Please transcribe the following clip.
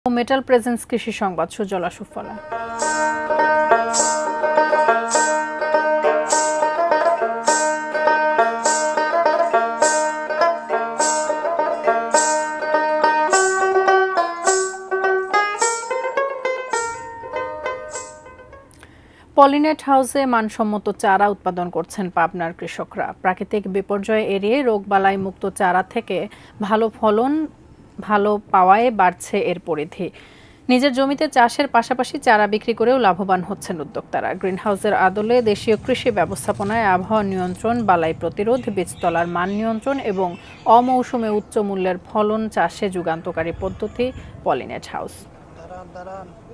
Metal presence কৃষি সংবাদ সুজলা সুফলা। Pollinate হাউসে মানসম্মত চারা উৎপাদন করছেন পাবনার কৃষকরা। প্রাকৃতিক বিপর্যয় এড়িয়ে রোগবালাই মুক্ত চারা থেকে ভালো ফলন পাওয়ায় বাড়ছে এর পরিধি। নিজের জমিতে চাষের পাশাপাশি চারা বিক্রি করেও লাভবান হচ্ছেন উদ্যোক্তারা। গ্রিনহাউসের আদলে দেশীয় কৃষি ব্যবস্থাপনায় আবহাওয়া নিয়ন্ত্রণ, বালাই প্রতিরোধ, বীজতলার মান নিয়ন্ত্রণ এবং অমৌসুমে উচ্চ মূল্যের ফলন চাষে যুগান্তকারী পদ্ধতি পলিনেট হাউস।